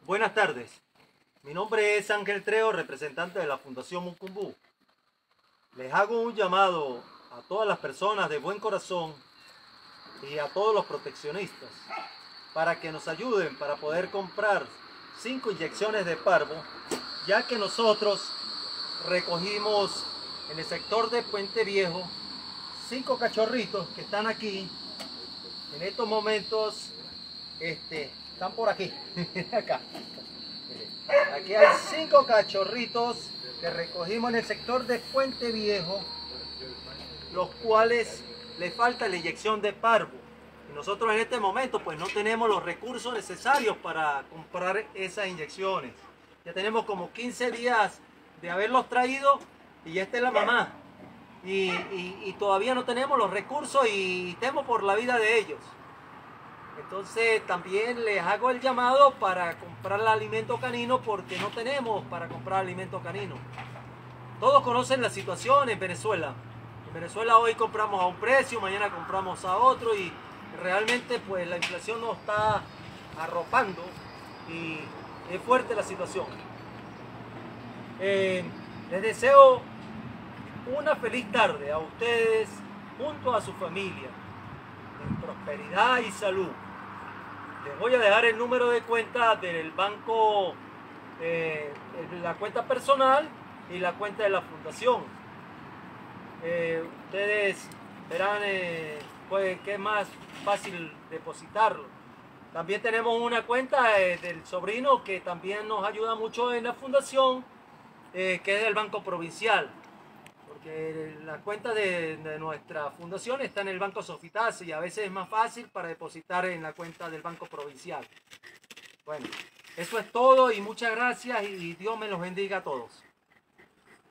Buenas tardes, mi nombre es Ángel Treo, representante de la Fundación Mucumbú. Les hago un llamado a todas las personas de buen corazón y a todos los proteccionistas para que nos ayuden para poder comprar 5 inyecciones de parvo, ya que nosotros recogimos en el sector de Puente Viejo 5 cachorritos que están aquí. En estos momentos están por aquí. Acá. Aquí hay 5 cachorritos que recogimos en el sector de Puente Viejo, los cuales les falta la inyección de parvo. Y nosotros en este momento pues no tenemos los recursos necesarios para comprar esas inyecciones. Ya tenemos como 15 días de haberlos traído y esta es la mamá. Y todavía no tenemos los recursos y temo por la vida de ellos. Entonces también les hago el llamado para comprar el alimento canino porque no tenemos para comprar alimento canino. Todos conocen la situación en Venezuela. En Venezuela hoy compramos a un precio, mañana compramos a otro y realmente pues la inflación nos está arropando y es fuerte la situación. Les deseo una feliz tarde a ustedes junto a su familia, en prosperidad y salud. Les voy a dejar el número de cuenta del banco, la cuenta personal y la cuenta de la fundación. Ustedes verán pues, que es más fácil depositarlo. También tenemos una cuenta del sobrino que también nos ayuda mucho en la fundación, que es del Banco Provincial. Porque la cuenta de nuestra fundación está en el Banco Sofitase y a veces es más fácil para depositar en la cuenta del Banco Provincial. Bueno, eso es todo y muchas gracias y Dios me los bendiga a todos.